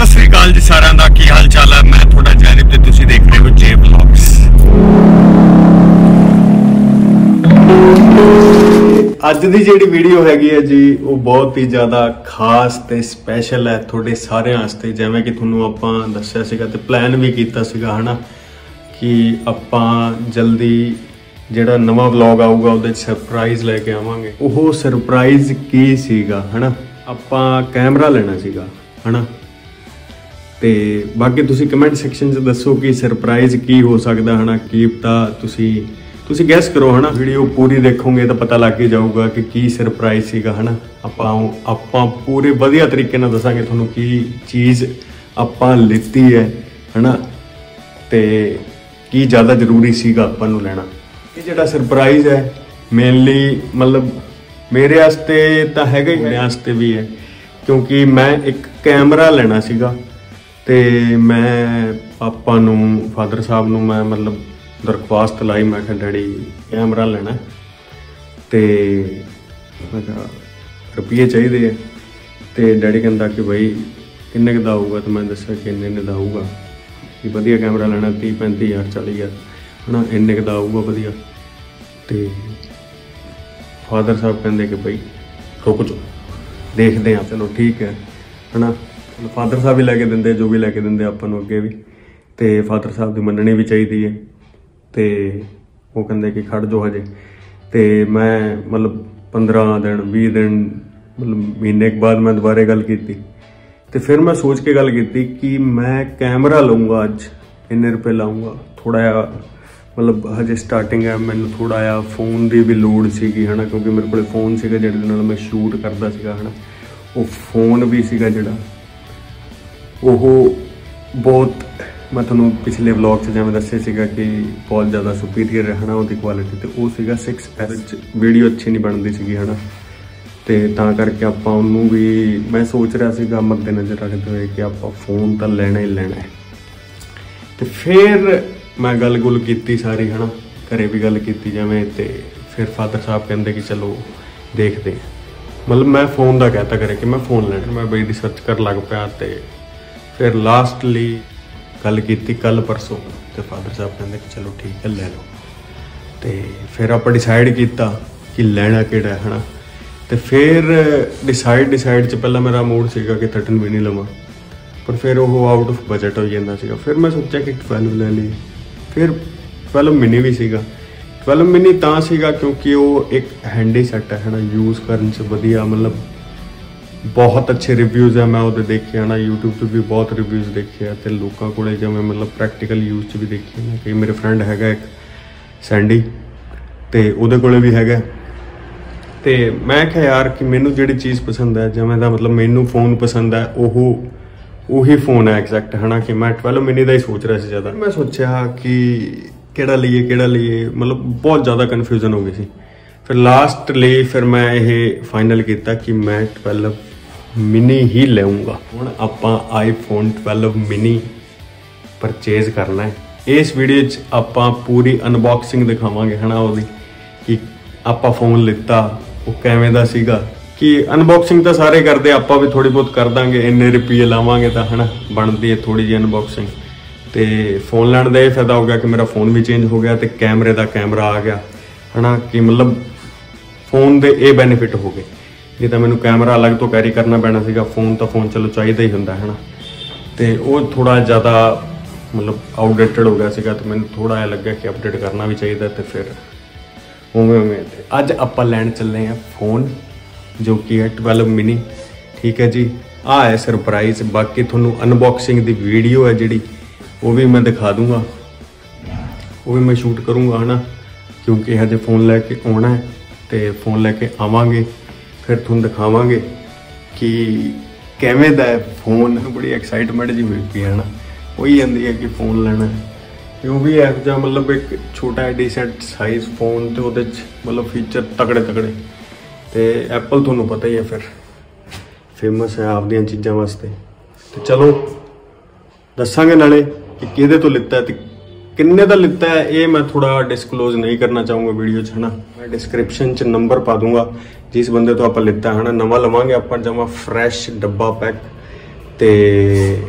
सत श्री अकाल जी सारिਆਂ ਦਾ ਕੀ ਹਾਲ ਚਾਲ ਹੈ। मैं थोड़ा जैनिब ਤੇ ਤੁਸੀਂ देख रहे हो जे व्लॉग्स। ਅੱਜ ਦੀ ਜਿਹੜੀ ਵੀਡੀਓ ਹੈਗੀ ਹੈ ਜੀ ਉਹ ਬਹੁਤ ਹੀ ਜ਼ਿਆਦਾ ਖਾਸ ਤੇ ਸਪੈਸ਼ਲ ਹੈ ਤੁਹਾਡੇ ਸਾਰਿਆਂ ਵਾਸਤੇ। ਜਿਵੇਂ ਕਿ ਤੁਹਾਨੂੰ ਆਪਾਂ ਦੱਸਿਆ ਸੀਗਾ ਤੇ ਪਲਾਨ ਵੀ ਕੀਤਾ ਸੀਗਾ ਹਨਾ ਕਿ ਆਪਾਂ ਜਲਦੀ ਜਿਹੜਾ ਨਵਾਂ ਵਲੌਗ ਆਊਗਾ ਉਹਦੇ 'ਚ ਸਰਪ੍ਰਾਈਜ਼ ਲੈ ਕੇ ਆਵਾਂਗੇ। ਉਹ ਸਰਪ੍ਰਾਈਜ਼ ਕੀ ਸੀਗਾ ਹਨਾ, ਆਪਾਂ ਕੈਮਰਾ ਲੈਣਾ ਸੀਗਾ ਹਨਾ। ਤੇ ਬਾਕੀ ਤੁਸੀਂ ਕਮੈਂਟ ਸੈਕਸ਼ਨ 'ਚ ਦੱਸੋ ਕਿ ਸਰਪ੍ਰਾਈਜ਼ ਕੀ ਹੋ ਸਕਦਾ ਹਨਾ। ਕੀ ਪਤਾ ਤੁਸੀਂ ਗੈਸ ਕਰੋ ਹਨਾ। ਵੀਡੀਓ ਪੂਰੀ ਦੇਖੋਗੇ ਤਾਂ ਪਤਾ ਲੱਗ ਹੀ ਜਾਊਗਾ ਕਿ ਕੀ ਸਰਪ੍ਰਾਈਜ਼ ਸੀਗਾ ਹਨਾ। ਆਪਾਂ ਪੂਰੇ ਵਧੀਆ ਤਰੀਕੇ ਨਾਲ ਦੱਸਾਂਗੇ ਤੁਹਾਨੂੰ ਕੀ ਚੀਜ਼ ਆਪਾਂ ਲਿੱਤੀ ਹੈ ਹਨਾ ਤੇ ਕੀ ਜ਼ਿਆਦਾ ਜ਼ਰੂਰੀ ਸੀਗਾ ਆਪਾਂ ਨੂੰ ਲੈਣਾ। ਇਹ ਜਿਹੜਾ ਸਰਪ੍ਰਾਈਜ਼ ਹੈ ਮੇਨਲੀ ਮਤਲਬ ਮੇਰੇ ਵਾਸਤੇ ਤਾਂ ਹੈਗਾ ਹੀ, ਮੇਰੇ ਵਾਸਤੇ ਵੀ ਹੈ ਕਿਉਂਕਿ ਮੈਂ ਇੱਕ ਕੈਮਰਾ ਲੈਣਾ ਸੀਗਾ ਤੇ ਮੈਂ ਪਾਪਾ ਨੂੰ ਫਾਦਰ ਸਾਹਿਬ ਨੂੰ ਮੈਂ ਮਤਲਬ ਦਰਖਾਸਤ ਲਾਈ। ਮੈਂ ਕਿਹਾ ਡੈਡੀ ਕੈਮਰਾ ਲੈਣਾ ਤੇ ਮੈਂ ਕਿਹਾ ਰੁਪਈਏ ਚਾਹੀਦੇ ਆ ਤੇ ਡੈਡੀ ਕਹਿੰਦਾ ਕਿ ਬਈ ਕਿੰਨੇ ਕੁ ਦਾ ਆਊਗਾ। ਤੇ ਮੈਂ ਦੱਸਿਆ ਕਿ ਇੰਨੇ ਦਾ ਆਊਗਾ ਕਿ ਵਧੀਆ ਕੈਮਰਾ ਲੈਣਾ 30-35 ਹਜ਼ਾਰ 40 ਹਜ਼ਾਰ ਹਨਾ, ਇੰਨੇ ਕੁ ਦਾ ਆਊਗਾ ਵਧੀਆ। ਤੇ ਫਾਦਰ ਸਾਹਿਬ ਕਹਿੰਦੇ ਕਿ ਬਈ ਰੁਕ ਜਾਓ ਦੇਖਦੇ ਹਾਂ। ਚਲੋ ਠੀਕ ਹੈ ਹਨਾ। ਫਾਦਰ ਸਾਹਿਬ ਵੀ ਲੈ ਕੇ ਦਿੰਦੇ ਜੋ ਵੀ ਲੈ ਕੇ ਦਿੰਦੇ ਆਪਾਂ ਨੂੰ ਅੱਗੇ ਵੀ, ਤੇ ਫਾਦਰ ਸਾਹਿਬ ਦੀ ਮੰਨਣੀ ਵੀ ਚਾਹੀਦੀ ਹੈ। ਤੇ ਉਹ ਕਹਿੰਦੇ ਕਿ ਖੜ ਜਾਓ ਹਜੇ। ਤੇ ਮੈਂ ਮਤਲਬ 15 ਦਿਨ 20 ਦਿਨ ਮਤਲਬ ਮਹੀਨੇ ਕੁ ਬਾਅਦ ਮੈਂ ਦੁਬਾਰੇ ਗੱਲ ਕੀਤੀ ਤੇ ਫਿਰ ਮੈਂ ਸੋਚ ਕੇ ਗੱਲ ਕੀਤੀ ਕਿ ਮੈਂ ਕੈਮਰਾ ਲਊਂਗਾ ਅੱਜ ਇੰਨੇ ਰੁਪਏ ਲਾਊਂਗਾ। ਥੋੜਾ ਜਿਹਾ ਮਤਲਬ ਹਜੇ ਸਟਾਰਟਿੰਗ ਹੈ, ਮੈਨੂੰ ਥੋੜਾ ਜਿਹਾ ਫੋਨ ਦੀ ਵੀ ਲੋੜ ਸੀਗੀ ਹਨਾ ਕਿਉਂਕਿ ਮੇਰੇ ਕੋਲ ਫੋਨ ਸੀਗਾ ਜਿਹਦੇ ਨਾਲ ਮੈਂ ਸ਼ੂਟ ਕਰਦਾ ਸੀਗਾ ਹਨਾ। ਉਹ ਫੋਨ ਵੀ ਸੀਗਾ ਜਿਹੜਾ ਉਹ ਬਹੁਤ ਮੈਂ ਤੁਹਾਨੂੰ ਪਿਛਲੇ ਵਲੌਗ 'ਚ ਜਿਵੇਂ ਦੱਸਿਆ ਸੀਗਾ ਕਿ ਬਹੁਤ ਜ਼ਿਆਦਾ ਸੁਪੀਰੀਅਰ ਹੈ ਹਨਾ ਉਹਦੀ ਕੁਆਲਿਟੀ। ਤੇ ਉਹ ਸੀਗਾ 6S। ਵੀਡੀਓ ਅੱਛੀ ਨਹੀਂ ਬਣਦੀ ਸੀਗੀ ਹਨਾ ਤੇ ਤਾਂ ਕਰਕੇ ਆਪਾਂ ਉਹਨੂੰ ਵੀ ਮੈਂ ਸੋਚ ਰਿਹਾ ਸੀਗਾ ਮੱਦੇ ਨਜ਼ਰ ਰੱਖਦੇ ਹੋਏ ਕਿ ਆਪਾਂ ਫੋਨ ਤਾਂ ਲੈਣਾ ਹੀ ਲੈਣਾ ਹੈ। ਤੇ ਫਿਰ ਮੈਂ ਗੱਲ ਕੀਤੀ ਸਾਰੀ ਹਨਾ, ਘਰੇ ਵੀ ਗੱਲ ਕੀਤੀ ਜਿਵੇਂ। ਤੇ ਫਿਰ ਫਾਦਰ ਸਾਹਿਬ ਕਹਿੰਦੇ ਕਿ ਚਲੋ ਦੇਖਦੇ ਮਤਲਬ ਮੈਂ ਫੋਨ ਦਾ ਕਹਿਤਾ ਕਰੇ ਕਿ ਮੈਂ ਫੋਨ ਲੈਣਾ। ਮੈਂ ਬਈ ਰਿਸਰਚ ਕਰਨ ਲੱਗ ਪਿਆ ਤੇ ਫਿਰ ਲਾਸਟਲੀ ਗੱਲ ਕੀਤੀ ਕੱਲ ਪਰਸੋਂ ਤੇ ਫਾਦਰ ਸਾਹਿਬ ਕਹਿੰਦੇ ਕਿ ਚਲੋ ਠੀਕ ਹੈ ਲੈ ਲਓ। ਤੇ ਫਿਰ ਆਪਾਂ ਡਿਸਾਈਡ ਕੀਤਾ ਕਿ ਲੈਣਾ ਕਿਹੜਾ ਹਨਾ। ਤੇ ਫਿਰ ਡਿਸਾਈਡ 'ਚ ਪਹਿਲਾਂ ਮੇਰਾ ਮੂਡ ਸੀਗਾ ਕਿ 13 ਮਿਨੀ ਲਵਾਂ, ਪਰ ਫਿਰ ਉਹ ਆਊਟ ਆਫ ਬਜਟ ਹੋ ਜਾਂਦਾ ਸੀਗਾ। ਫਿਰ ਮੈਂ ਸੋਚਿਆ ਕਿ 12 ਲੈ ਲਈ। ਫਿਰ 12 ਮਿਨੀ ਵੀ ਸੀਗਾ। 12 ਮਿਨੀ ਤਾਂ ਸੀਗਾ ਕਿਉਂਕਿ ਉਹ ਇੱਕ ਹੈਂਡੀ ਸੈੱਟ ਹੈ ਹਨਾ, ਯੂਜ਼ ਕਰਨ 'ਚ ਵਧੀਆ ਮਤਲਬ ਬਹੁਤ ਅੱਛੇ ਰਿਵਿਊਜ਼ ਹੈ। ਮੈਂ ਉਹਦੇ ਦੇਖੇ ਹਨਾ, YouTube 'ਤੇ ਵੀ ਬਹੁਤ ਰਿਵਿਊਜ਼ ਦੇਖੇ ਆ ਤੇ ਲੋਕਾਂ ਕੋਲੇ ਜਿਵੇਂ ਮਤਲਬ ਪ੍ਰੈਕਟੀਕਲ ਯੂਜ਼ 'ਚ ਵੀ ਦੇਖੇ ਨਾ। ਕਿ ਮੇਰੇ ਫਰੈਂਡ ਹੈਗਾ ਇੱਕ ਸੈਂਡੀ ਤੇ ਉਹਦੇ ਕੋਲੇ ਵੀ ਹੈਗਾ। ਤੇ ਮੈਂ ਕਿਹਾ ਯਾਰ ਕਿ ਮੈਨੂੰ ਜਿਹੜੀ ਚੀਜ਼ ਪਸੰਦ ਹੈ ਜਿਵੇਂ ਦਾ ਮਤਲਬ ਮੈਨੂੰ ਫੋਨ ਪਸੰਦ ਹੈ ਉਹੀ ਫੋਨ ਹੈ ਐਗਜ਼ੈਕਟ ਹਨਾ। ਕਿ ਮੈਂ 12 ਮਿਨੀ ਦਾ ਹੀ ਸੋਚ ਰਿਹਾ ਸੀ ਜ਼ਿਆਦਾ। ਮੈਂ ਸੋਚਿਆ ਕਿ ਕਿਹੜਾ ਲਈਏ ਮਤਲਬ ਬਹੁਤ ਜ਼ਿਆਦਾ ਕਨਫਿਊਜ਼ਨ ਹੋ ਗਈ ਸੀ। ਫਿਰ ਲਾਸਟਲੀ ਫਿਰ ਮੈਂ ਇਹ ਫਾਈਨਲ ਕੀਤਾ ਕਿ ਮੈਂ 12 ਮਿਨੀ ਹੀ ਲਊਂਗਾ। ਹੁਣ ਆਪਾਂ iPhone 12 ਮਿਨੀ ਪਰਚੇਜ਼ ਕਰਨਾ ਹੈ। ਇਸ ਵੀਡੀਓ 'ਚ ਆਪਾਂ ਪੂਰੀ ਅਨਬਾਕਸਿੰਗ ਦਿਖਾਵਾਂਗੇ ਹਨਾ ਉਹਦੀ ਕਿ ਆਪਾਂ ਫੋਨ ਲਿੱਤਾ ਉਹ ਕਿਵੇਂ ਦਾ ਸੀਗਾ। ਕਿ ਅਨਬਾਕਸਿੰਗ ਤਾਂ ਸਾਰੇ ਕਰਦੇ, ਆਪਾਂ ਵੀ ਥੋੜੀ ਬਹੁਤ ਕਰ ਦਾਂਗੇ। ਇੰਨੇ ਰੁਪਏ ਲਾਵਾਂਗੇ ਤਾਂ ਹਨਾ ਬਣਦੀ ਹੈ ਥੋੜੀ ਜਿਹੀ ਅਨਬਾਕਸਿੰਗ। ਤੇ ਫੋਨ ਲੈਣ ਦਾ ਇਹ ਫਾਇਦਾ ਹੋ ਗਿਆ ਕਿ ਮੇਰਾ ਫੋਨ ਵੀ ਚੇਂਜ ਹੋ ਗਿਆ ਤੇ ਕੈਮਰੇ ਦਾ ਕੈਮਰਾ ਆ ਗਿਆ ਹਨਾ। ਕਿ ਮਤਲਬ ਫੋਨ ਦੇ ਇਹ ਬੈਨੀਫਿਟ ਹੋ ਗਏ। ਨਹੀਂ ਤਾਂ ਮੈਨੂੰ ਕੈਮਰਾ ਅਲੱਗ ਤੋਂ ਕੈਰੀ ਕਰਨਾ ਪੈਣਾ ਸੀਗਾ। ਫੋਨ ਚਲੋ ਚਾਹੀਦਾ ਹੀ ਹੁੰਦਾ ਹੈ ਨਾ। ਤੇ ਉਹ ਥੋੜਾ ਜ਼ਿਆਦਾ ਮਤਲਬ ਆਊਟਡੇਟਡ ਹੋ ਗਿਆ ਸੀਗਾ ਤੇ ਮੈਨੂੰ ਥੋੜਾ ਜਿਹਾ ਲੱਗਿਆ ਕਿ ਅਪਡੇਟ ਕਰਨਾ ਵੀ ਚਾਹੀਦਾ। ਤੇ ਫਿਰ ਉਵੇਂ ਤੇ ਅੱਜ ਆਪਾਂ ਲੈਣ ਚੱਲੇ ਆ ਫੋਨ ਜੋ ਕਿ ਹੈ 12 ਮਿਨੀ। ਠੀਕ ਹੈ ਜੀ, ਆਹ ਹੈ ਸਰਪ੍ਰਾਈਜ਼। ਬਾਕੀ ਤੁਹਾਨੂੰ ਅਨਬਾਕਸਿੰਗ ਦੀ ਵੀਡੀਓ ਹੈ ਜਿਹੜੀ ਉਹ ਵੀ ਮੈਂ ਦਿਖਾ ਦੂੰਗਾ, ਉਹ ਵੀ ਮੈਂ ਸ਼ੂਟ ਕਰੂੰਗਾ ਹਨਾ ਕਿਉਂਕਿ ਹਜੇ ਫੋਨ ਲੈ ਕੇ ਆਉਣਾ ਹੈ ਤੇ ਫੋਨ ਲੈ ਕੇ ਆਵਾਂਗੇ ਫਿਰ ਤੁਹਾਨੂੰ ਦਿਖਾਵਾਂਗੇ ਕਿ ਕਿਵੇਂ ਦਾ ਹੈ ਫੋਨ। ਬੜੀ ਐਕਸਾਈਟਮੈਂਟ ਜੀ ਹੋਈ ਪਈ ਹੈ ਨਾ, ਹੋਈ ਜਾਂਦੀ ਹੈ ਕਿ ਫੋਨ ਲੈਣਾ ਹੈ। ਉਹ ਵੀ ਇਹੋ ਜਿਹਾ ਮਤਲਬ ਇੱਕ ਛੋਟਾ ਡੀਸੈਂਟ ਸਾਈਜ਼ ਫੋਨ ਤੇ ਉਹਦੇ 'ਚ ਮਤਲਬ ਫੀਚਰ ਤਕੜੇ ਤੇ ਐਪਲ ਤੁਹਾਨੂੰ ਪਤਾ ਹੀ ਹੈ ਫਿਰ ਫੇਮਸ ਹੈ ਆਪਦੀਆਂ ਚੀਜ਼ਾਂ ਵਾਸਤੇ। ਤੇ ਚਲੋ ਦੱਸਾਂਗੇ ਨਾਲੇ ਕਿ ਕਿਹਦੇ ਤੋਂ ਲਿੱਤਾ ਤੇ ਕਿੰਨੇ ਦਾ ਲਿੱਤਾ ਹੈ। ਇਹ ਮੈਂ ਥੋੜਾ ਡਿਸਕਲੋਜ਼ ਨਹੀਂ ਕਰਨਾ ਚਾਹੂੰਗਾ ਵੀਡੀਓ 'ਚ ਹਨਾ। ਮੈਂ ਡਿਸਕ੍ਰਿਪਸ਼ਨ 'ਚ ਨੰਬਰ ਪਾ ਦੂੰਗਾ ਜਿਸ ਬੰਦੇ ਤੋਂ ਆਪਾਂ ਲਿੱਤਾ ਹਨਾ। ਨਵਾਂ ਲਵਾਂਗੇ ਆਪਾਂ ਜਮਾ ਫਰੈਸ਼ ਡੱਬਾ ਪੈਕ ਤੇ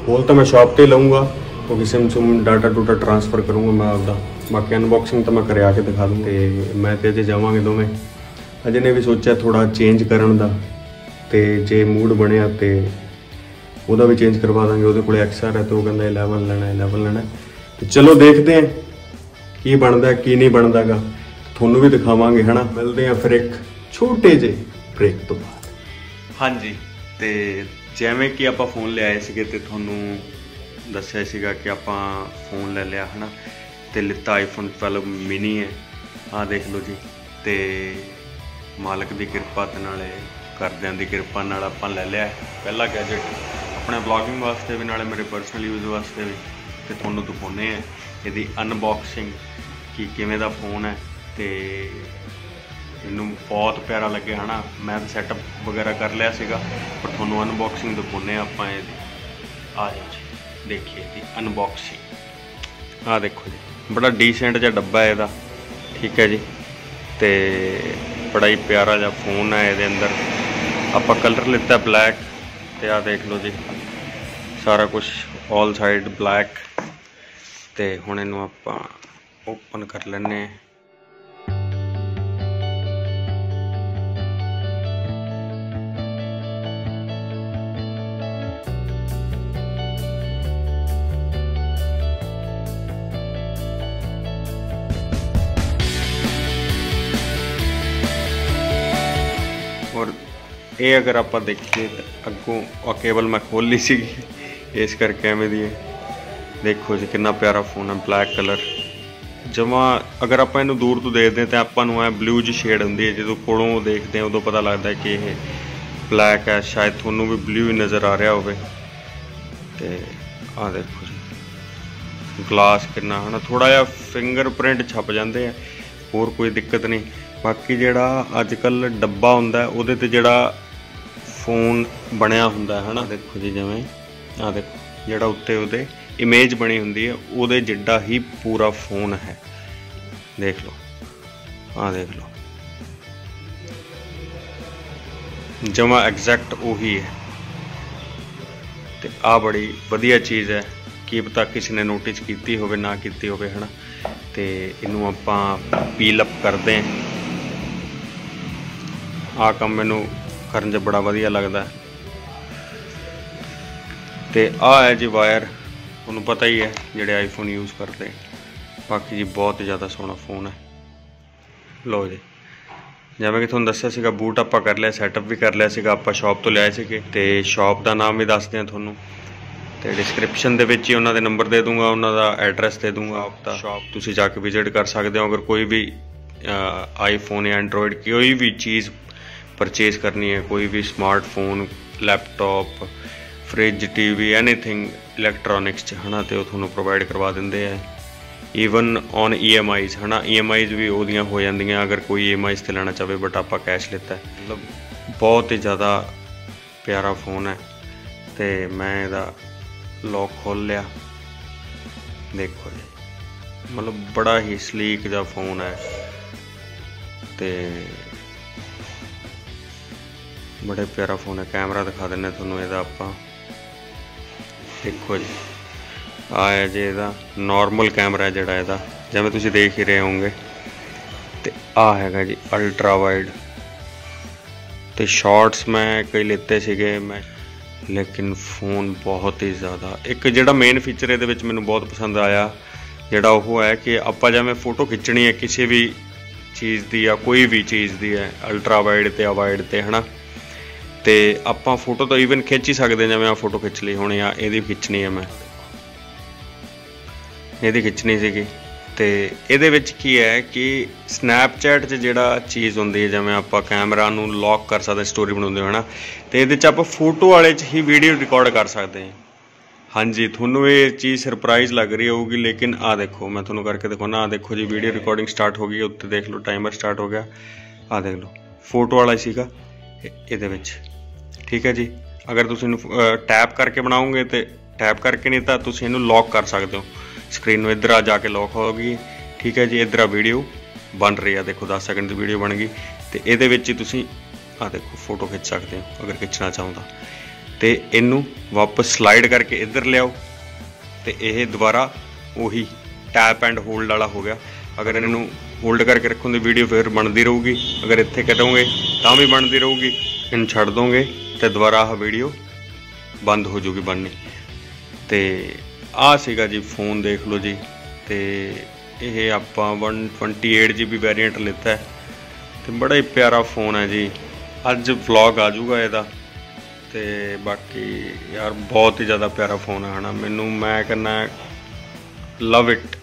खोल तो मैं शॉप पर लूँगा क्योंकि सिम सुम डाटा डूटा ट्रांसफर करूँगा मैं आपका। बाकी अनबॉक्सिंग तो मैं करवा के दिखा दूँ। तो मैं तो अजे जावांगे दोवें। अजय ने भी सोचा थोड़ा चेंज करन दा, ते जे मूड बनया तो वह भी चेंज करवा देंगे। वो को एक्सआर है तो वह कहता 11 लेना 11 लेना। तो चलो देखते हैं की बनता की नहीं बनता गा, थोनू भी दिखावांगे है ना। मिलते हैं फिर एक छोटे जे ब्रेक तो बाद। हाँ जी, तो जिमें कि आप फोन ले आए थे तो थोनू दसिया सीगा कि आप फोन ले लिया है ना, तो लिता आईफोन 12 मिनी है। हाँ देख लो जी, तो मालक की किरपा ते नाले घरदियां दी किरपा नाल आपां ले लिया पहला गैजेट अपने ब्लॉगिंग वास्ते भी, नाले मेरे पर्सनल यूज़ वास्ते भी। तो थोनू दिखाने हैं इसकी अनबॉक्सिंग कि किवें दा फोन है। तो मैनूं बहुत प्यारा लगे है ना। मैं तो सैटअप वगैरह कर लिया सीगा, पर थोनू अनबॉक्सिंग दिखाने आपां इसदी। आ जाओ जी, देखिए जी अनबॉक्सिंग। हाँ देखो जी, बड़ा डिसेंट जिहा डब्बा है इसदा, ठीक है जी। तो बड़ा ही प्यारा जिहा फोन है। ये अंदर आप कलर लिता ब्लैक, तो आ देख लो जी सारा कुछ ऑल साइड ब्लैक। तो हुण इनू आपां ओपन कर लैने। और ये अगर आप देखिए तो अगों केबल मैं खोल ली सी, इस करके एवें दी। देखो जी कितना प्यारा फोन है, ब्लैक कलर जमा। अगर आप इनू दूर तो देखते हैं तो आपू ऐ ब्लू जी शेड होंगी है, जो कोलों देखते हैं उदों पता लगता है कि ये ब्लैक है। शायद थोनू भी ब्लू ही नज़र आ रहा हो। तो आ देखो जी ग्लास कितना है ना, थोड़ा जिहा फिंगरप्रिंट छप जाते हैं, होर कोई दिक्कत नहीं। बाकी जिहड़ा अजकल डब्बा हुंदा है उहदे ते जिहड़ा फोन बनया हुंदा है ना, देखो जी जिवें आ देखो जिहड़ा उत्ते उहदे इमेज बनी हुंदी है उहदे जिड्डा ही पूरा फोन है। देख लो, आ देख लो जमा एग्जैक्ट उही है। तो आ बड़ी वधिया चीज़ है, की पता किसी ने नोटिस की होवे ना की होवे है ना। तो इनू आपां पील अप करते हैं। आ काम मैनू करन च बड़ा वधिया लगता है। तो आ है जी वायर, तुहानूं पता ही है जिहड़े आईफोन यूज़ करते। बाकी जी बहुत ज़्यादा सोहना फोन है। लो जी, जिवें कि तुहानूं दस्सिया सीगा बूट आपां कर लिया, सैटअप भी कर लिया सीगा। आपां शॉप तो लिआए सीगे, ते शॉप का नाम भी दसदे हैं तुहानूं। तो डिस्क्रिप्शन दे विच ही उन्हां दे नंबर दे दूँगा, उन्हां दा एड्रैस दे दूँगा। आपका शॉप तुसीं जाके विजिट कर सकते हो। अगर कोई भी आईफोन या एंड्रॉयड कोई भी चीज़ परचेज़ करनी है, कोई भी smartphone, laptop, fridge, TV, anything electronics है ना, तो थोनों प्रोवाइड करवा देंगे है। ईवन ऑन EMIs है ना, EMIs भी उहदियां हो जांदियां अगर कोई EMIs ते लेना चाहे, बट आपां कैश लेता है। मतलब बहुत ही ज़्यादा प्यारा फोन है। तो मैं इहदा लॉक खोल लिया, देखो जी मतलब बड़ा ही स्लीक जा फोन है। तो बड़े प्यारा फोन है। कैमरा दिखा देने थोनों इहदा आपां। देखो जी आ है जी इहदा नॉर्मल कैमरा है जिहड़ा इहदा, जिवें तुसीं देख ही रहे होंगे। तो आ हैगा जी अल्ट्रा वाइड। तो शॉर्ट्स मैं कई लेते सीगे मैं, लेकिन फ़ोन बहुत ही ज़्यादा। एक जिहड़ा मेन फीचर इहदे विच मैनूं बहुत पसंद आया जिहड़ा वो है कि आपां जिवें फोटो खिच्चनी है किसी भी चीज़ दी या कोई भी चीज़ दी है, अल्ट्रा वाइड ते अवाइड ते है ना, तो आपां फोटो तो ईवन खिंच ही सकते। जिवें आ फोटो खिंच ली हुण, या इहदी खिंचनी है, मैं इहदी खिंचनी सीगी। तो इहदे विच की है कि स्नैपचैट च जिहड़ा चीज़ हुंदी है, जिवें आपां कैमरा नूं लॉक कर सकते, स्टोरी बनाउंदे हो ना, तो इहदे च आपां फोटो वाले च ही वीडियो रिकॉर्ड कर सकते हैं। हाँ जी, थोनों ये चीज़ सरप्राइज़ लग रही होगी, लेकिन आ देखो मैं थोनों करके दिखाना। आ देखो जी वीडियो रिकॉर्डिंग स्टार्ट हो गई, उत्ते देख लो टाइमर स्टार्ट हो गया। आ देख लो फोटो वाला सीगा इहदे विच, ठीक है जी। अगर तुसीं टैप करके बनाओगे तो टैप करके, नहीं तो तुसीं इहनूं लॉक कर सकते हो स्क्रीन में। इधर आ जाके लॉक होगी, ठीक है जी। इधर आ वीडियो बन रही है, देखो 10 सेकंड की वीडियो बन गई। तो ये ही तुसीं आ देखो फोटो खिंच सकते हो अगर खिंचना चाहो। तो इनू वापस स्लाइड करके इधर लियाओ तो यह दोबारा उही टैप एंड होल्ड वाला हो गया। अगर इनू होल्ड करके रखो तो वीडियो फिर बनती रहूगी, अगर इत्थे करोगे तो भी बनती रहूगी। इन छड़ दोगे तो दोबारा आह वीडियो बंद हो जूगी बननी। तो आ सीगा जी फ़ोन देख लो जी। तो यह आप 128 GB वेरिएंट लेता है, तो बड़ा ही प्यारा फ़ोन है जी। अज व्लॉग आ जूगा ਇਹਦਾ। तो बाकी यार बहुत ही ज़्यादा प्यारा फ़ोन है ना, मैं कहना लव इट।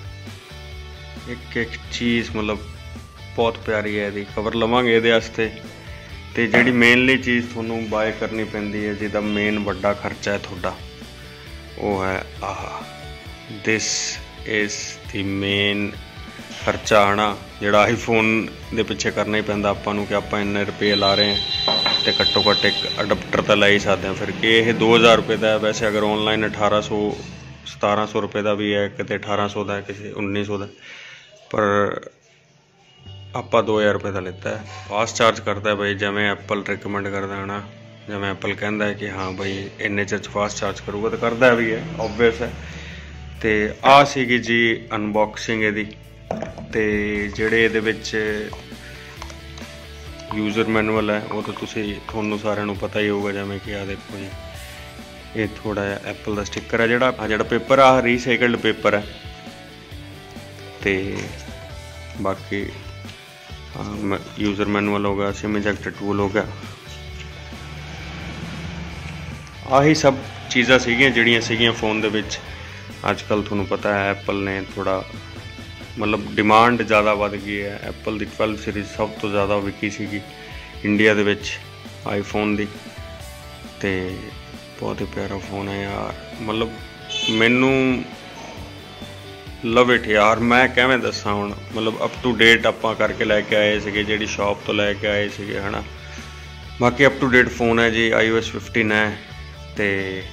एक चीज़ मतलब बहुत प्यारी है, यदी कवर लवांगे ये वास्ते। तो जी मेनली चीज़ थोनू बाय करनी पैंदी है, जिहदा मेन वड्डा खर्चा है थोड़ा, वो है ah this is the main खर्चा है ना, जिहड़ा आईफोन दे पिछे करना ही पैंदा आपां नूं कि आपां इन्ने रुपये ला रहे हैं तो घट्टो घट्ट एक अडाप्टर तो लै ही सकते हैं। फिर कि यह 2000 रुपये का है, वैसे अगर ऑनलाइन 1800-1700 रुपये का भी है, कितने 1800 का है, किसी 1900 का, पर आपा 2000 रुपये का लेता है। फास्ट चार्ज करता है भाई, जिमें एप्पल रिकमेंड करता है ना, जिमें एप्पल कहता है कि हाँ भाई इन्ने चर फास्ट चार्ज करूँगा, तो करता भी है, ऑबवियस है। तो आ सीगी जी अनबॉक्सिंग यदी। तो जेड़े ये यूज़र मैनुअल है वो तो थोनू सारिਆਂ पता ही होगा, जिमें कि आ देखो जी, ये थोड़ा एप्पल का स्टिकर है, जोड़ा पेपर आ रीसाइकल्ड पेपर है। तो बाकी यूज़र मैनुअल हो गया, सिम इजेक्टर टूल हो गया, आही सब चीज़ां सीगियां जिहड़ियां सीगियां फ़ोन दे विच। अजकल थोनू पता है एप्पल ने थोड़ा मतलब डिमांड ज़्यादा बढ़ गई है। एप्पल की 12 सीरीज़ सब तो ज़्यादा विकी सी इंडिया दे विच आईफोन की। तो बहुत ही प्यारा फ़ोन है यार, मतलब मैनू लव इट यार। मैं किवें दसां हुण, मतलब अप टू डेट आपां करके लैके आए थे, जिहड़ी शॉप तो लैके आए थे, है ना। बाकी अप टू डेट फ़ोन है जी, iOS 15 है। तो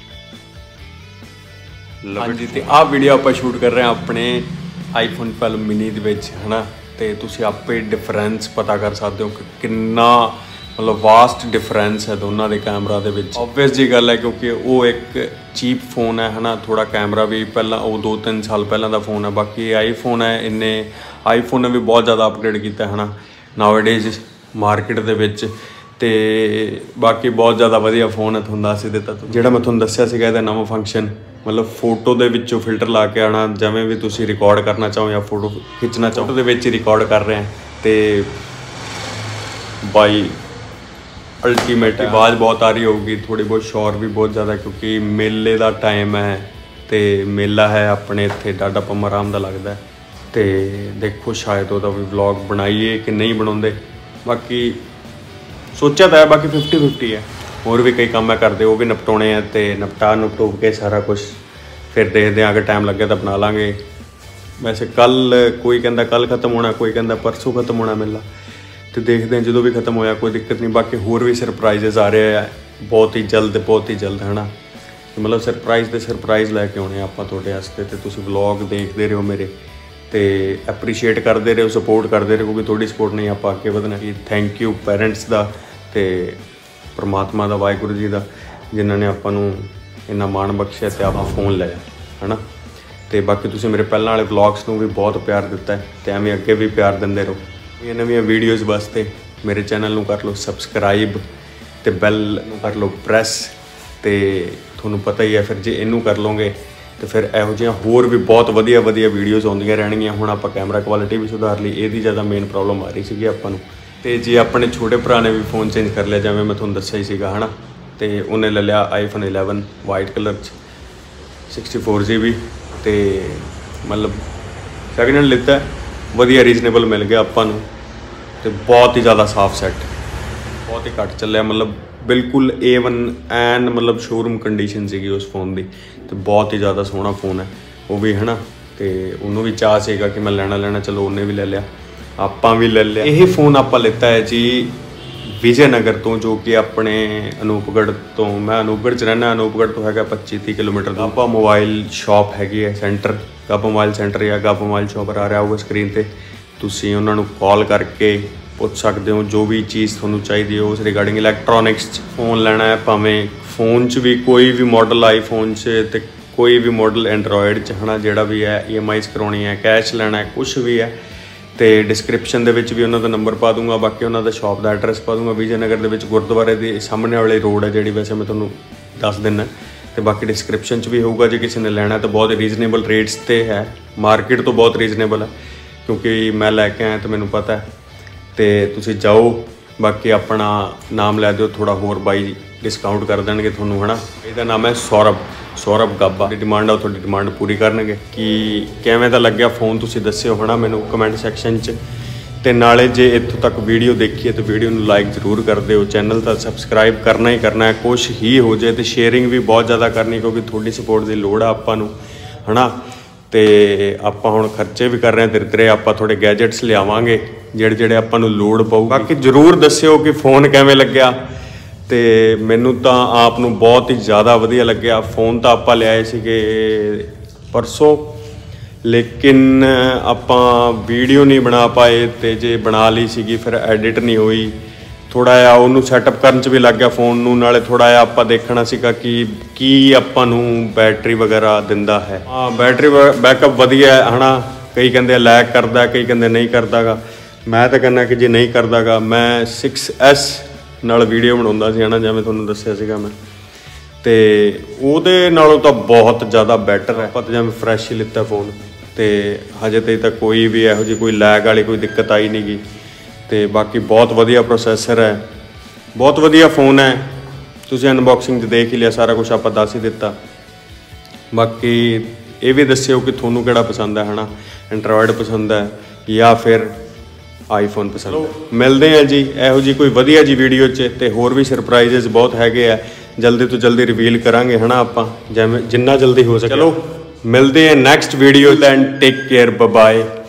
हाँ जी, तो आ वीडियो आप शूट कर रहे हैं अपने आईफोन 12 मिनी दे विच, है ना। तो तुसीं आपे डिफरेंस पता कर सकते हो कि कितना मतलब वास्ट डिफरेंस है दोनों के कैमरा दे विच। ऑबवियस जी गल है, क्योंकि वो एक चीप फोन है ना, थोड़ा कैमरा भी पहला वो 2-3 साल पहला का फोन है। बाकी आईफोन है, इन्हें आईफोन ने भी बहुत ज़्यादा अपग्रेड किया है ना नाउअडेज मार्केट दे विच। ते बाकी बहुत ज़्यादा वधिया फोन है, तुहानूं दस ही दित्ता। जिहड़ा मैं तुहानूं दस्सिया सीगा इहदा नवां फंक्शन, मतलब फोटो दे विचों फिल्टर ला के आना, जिवें भी तुसीं रिकॉर्ड करना चाहो या फोटो खिंचना चाहो, फोटो दे विच रिकॉर्ड कर रहे हैं। तो बाई अल्टीमेट आवाज़ बहुत आ रही होगी, थोड़ी बहुत शोर भी बहुत ज़्यादा, क्योंकि मेले का टाइम है। तो मेला है अपने इत्थे डाडा पम्माराम का लगता है। तो देखो शायद वह भी व्लॉग बनाइए कि नहीं बनाते, बाकी सोचा तो है, बाकी 50-50 है। होर भी कई काम है करते, वो भी निपटाने हैं। तो निपटू के सारा कुछ फिर देखते हैं, अगर टाइम लगे तो बना लाँगे। वैसे कल कोई कहता कल खत्म होना, कोई कहता परसों खत्म होना मेला, तो देखते हैं जो भी खत्म होया, कोई दिक्कत नहीं। बाकी होर भी सरप्राइजेज आ रहे हैं बहुत ही जल्द, है ना। मतलब सरप्राइज़ लैके आने आप थोड़े वास्ते, तो तुसीं व्लॉग देखते रहो मेरे, तो एप्रीशिएट करते रहो, सपोर्ट करते रहो, क्योंकि थोड़ी सपोर्ट नहीं आप अगे वधना। थैंक यू पेरेंट्स का, तो परमात्मा का, वाहिगुरू जी का, जिन्होंने आपां नूं इन्ना मान बख्शिया तो आप फोन लिया, है ना। तो बाकी तुसीं मेरे पहले वाले व्लॉग्स नूं भी बहुत प्यार दिता है, तो एवें अगे भी प्यार दिंदे रहो। ये नवीं वीडियोज़ वास्ते मेरे चैनल नूं कर लो सबसक्राइब, तो बैल नूं कर लो प्रेस। तो तुहानूं पता ही है, फिर जे इनू कर लोगे तो फिर इहो जिहियां होर भी बहुत वधिया वीडियोज़ आउंदियां रहणगीਆਂ। हुण आपां कैमरा क्वालिटी भी सुधार ली, इहदी ज़्यादा मेन प्रॉब्लम आ रही सीगी आपां नूं। तो जी अपने छोटे भरा ने भी फोन चेंज कर लिया, जिवें मैं तुहानूं दस्सिया ही सीगा, है ना। तो उन्हें ले लिया iPhone 11 वाइट कलर 64 GB। तो मतलब सैकेंड हैंड लिता है, वधिया रीजनेबल मिल गया आपां नूं। तो बहुत ही ज़्यादा साफ सैट, बहुत ही घट चलिया, मतलब बिल्कुल A1 एन मतलब शोरूम कंडीशन सी उस फोन की। तो बहुत ही ज़्यादा सोहना फोन है वो भी, है ना। तो उन्होंने भी चाह सीगा कि मैं लेना, चलो उन्हें भी ले लिया, आपां भी ले लिया। यही फ़ोन आपां लिता है जी विजयनगर तो, जो कि अपने अनूपगढ़ तो, मैं अनूपगढ़ च रहना, अनूपगढ़ तो है 25-30 किलोमीटर। गाबा मोबाइल शॉप हैगी है, सेंटर गाबा मोबाइल सेंटर या गाबा मोबाइल शॉप आ रहा होगा स्क्रीन पर, तुसीं उन्होंने कॉल करके पूछ सकते हो जो भी चीज़ थोनू चाहिए हो उस रिगार्डिंग। इलैक्ट्रॉनिक्स फोन लेना है, भावें फोन च भी कोई भी मॉडल आईफोन च ते कोई भी मॉडल एंड्रॉयड च है ना, जिहड़ा भी है EMI करवानी है, कैश लेना है, कुछ भी है तो डिस्क्रिप्शन दे विच भी उन्हों का नंबर पा दूंगा। बाकी उन्हों का शॉप का एड्रैस पा दूंगा। विजय नगर के गुरुद्वारे के सामने वाली रोड है जी, वैसे मैं तुहानूं दस दिना। तो बाकी डिस्क्रिप्शन च भी होगा, जो किसी ने लेना तो बहुत रीजनेबल रेट्स ते है, मार्केट तो बहुत रीजनेबल है क्योंकि मैं लैके आया तो मैनू पता है। तो तुसी जाओ, बाकी अपना नाम लै दो, थोड़ा होर बाई डिस्काउंट कर देंगे थोनू है ना। इसका नाम है सौरभ गाबा। डिमांड आ, थोड़ी डिमांड पूरी करनगे। कि किवें दा लग्या फ़ोन तुसी दस्सिओ है ना मैनू कमेंट सैक्शन च। तो नाले जे इत्थों तक वीडियो देखी है तो वीडियो में लाइक जरूर कर दो, चैनल तो सबसक्राइब करना ही करना है, कुछ ही हो जाए तो शेयरिंग भी बहुत ज़्यादा करनी क्योंकि थोड़ी सपोर्ट की लोड़ आ आपां नूं है ना। तो आपां हुण खर्चे भी कर रहे हैं धीरे धीरे, आपां थोड़े गैजेट्स लियावांगे जिहड़े जिहड़े आपां नूं लोड़ पऊ। बाकी जरूर दस्सिओ कि फ़ोन किवें लग्या। तो मैनू तो आप नूं बहुत ही ज़्यादा वधिया लग्या। फ़ोन तो आपां लिआए सीगे परसों, लेकिन आपां वीडियो नहीं बना पाए, तो जे बना ली सी फिर एडिट नहीं हुई। थोड़ा जिहा उन्होंने सैटअप करन च भी लग गया फ़ोन नूं, नाले थोड़ा जिहा आपां देखना सीगा कि आपां नूं बैटरी वगैरह दिंदा है। हाँ, बैटरी बैकअप वधिया है ना। कई कहंदे लैग करदा, कई कहंदे नहीं करदा गा। मैं तो कहना कि जे नहीं करदा गा, मैं 6S नाल वीडियो बनाउंदा सी है ना, जिवें तुहानूं दस्सिआ सीगा मैं, तो उहदे नालों तो बहुत ज़्यादा बैटर है। आपां तो जिवें फ्रैश ही लिता फ़ोन, तो हजे तक कोई भी इहो जी कोई लैग वाली कोई दिक्कत आई नहीं गी। तो बाकी बहुत वधिया प्रोसैसर है, बहुत वधिया फ़ोन है। तुसीं अनबॉक्सिंग देख ही लिया, सारा कुछ आपां दस ही दिता। बाकी ये भी दस्सिओ कि तुहानूं किहड़ा पसंद है ना, एंड्रॉयड पसंद है या फिर आईफोन पसंद है। मिलते हैं जी इहो जी कोई वधिया जी वीडियो च, ते होर भी सरप्राइजेज बहुत हैगे आ, जल्दी तो जल्दी रिवील करांगे है ना आपां, जिन्ना जल्दी हो सके। चलो मिलते हैं next video, then take care, bye bye.